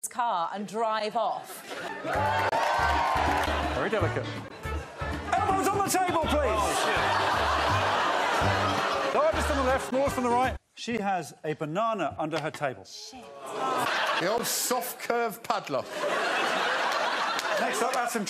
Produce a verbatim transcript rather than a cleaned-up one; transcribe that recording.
car and drive off. Very delicate. Elbows on the table, please! Oh, shit. Largest on the left, smallest on the right. She has a banana under her table. Shit. The old soft curve padlock. Next up, that's some